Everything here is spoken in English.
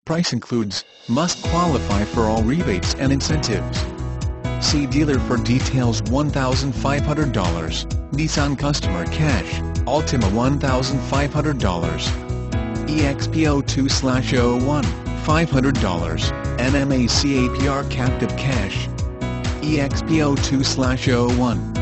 Price includes, must qualify for all rebates and incentives. See dealer for details. $1,500, Nissan Customer Cash, Altima $1,500. EXP02/01, $500, NMAC APR Captive Cash. EXP02/01.